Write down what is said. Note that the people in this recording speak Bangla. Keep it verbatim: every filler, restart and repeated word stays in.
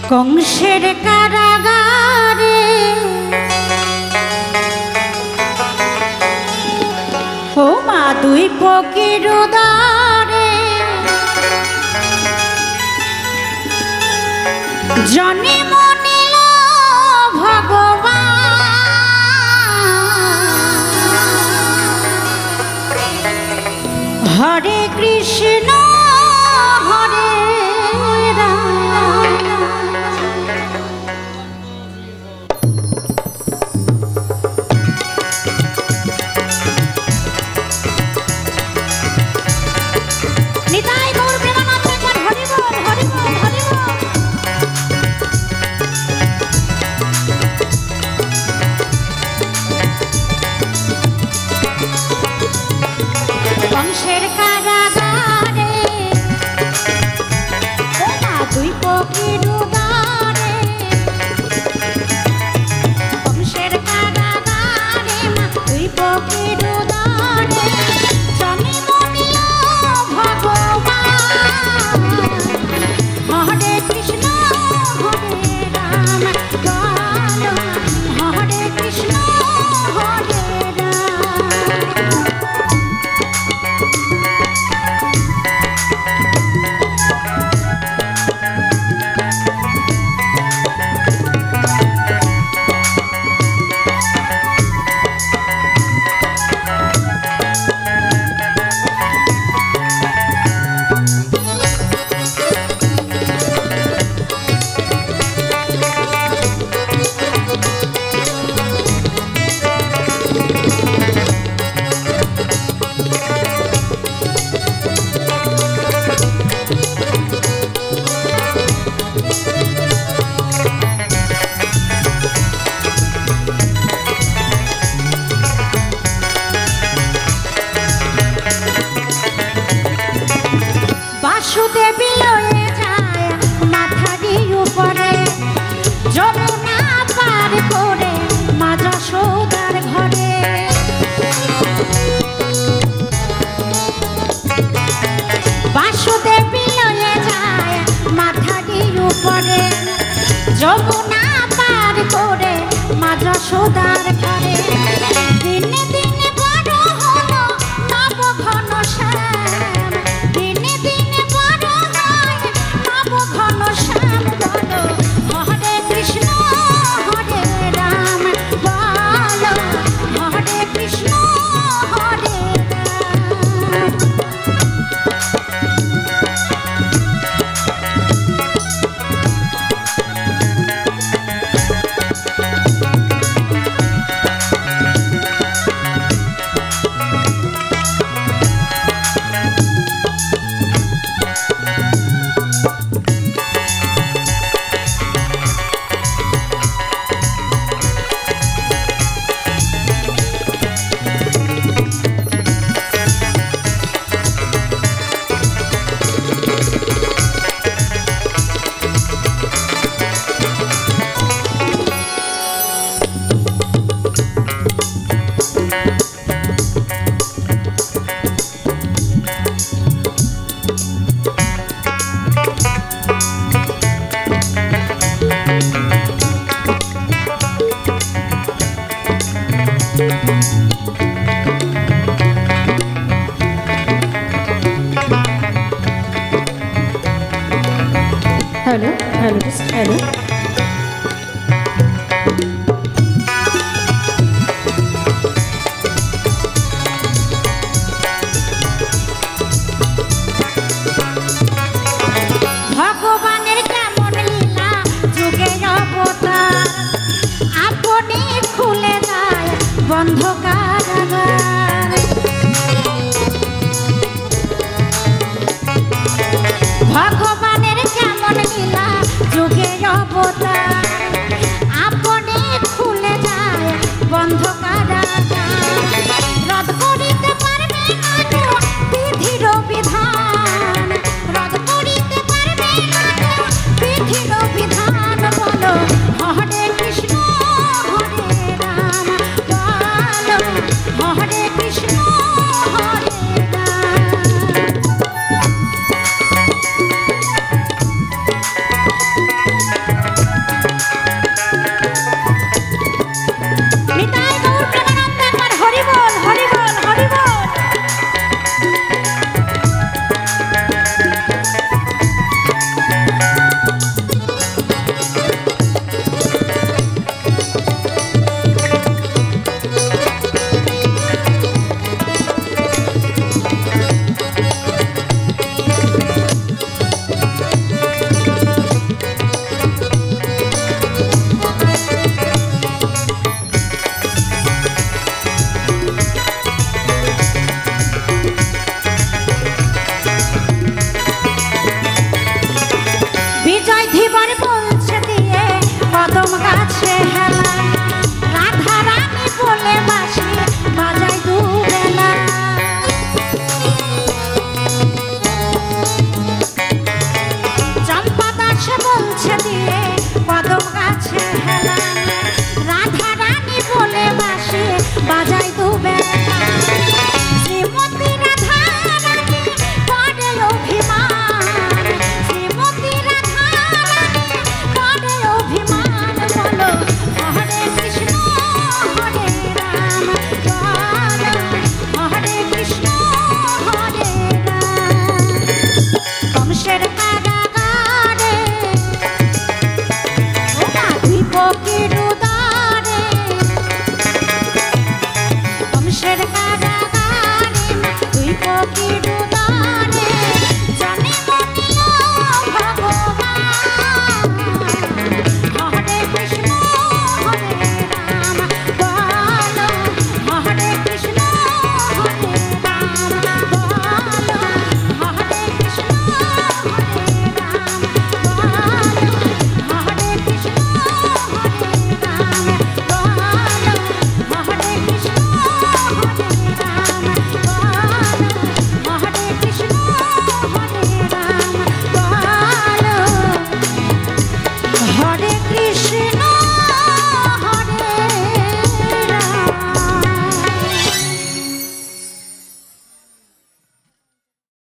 कंसेर कारागारे ओ मा दुई पकिर उदारे जन्म निल भगवान हरे कृष्ण हरे कंसेर कारागारे ओ मा दुई पकिर उदारे कंसेर कारागारे मा दुई पकिर उदारे जन्म निल भगवान हरे कृष्ण हरे राम बोलो हरे कृष्ण हरे राम। वासुदेवी लये जाए माथारी उपरे যমুনা पार करे मा যশোদার घरे वासुदेवी लये जाए माथारी उपरे যমুনা पार करे मा যশোদার घरे दिने दिने बड़ हलो नव घन श्याम दिने दिने बड़ হয় নব ঘন শ্যাম বলো হরে কৃষ্ণ হরে রাম বলো Hare Krishna Hare Ram. Hello hello just hello भगवानेर केमन लीला जुगेर अवतार आपनि खुले जाए बंधक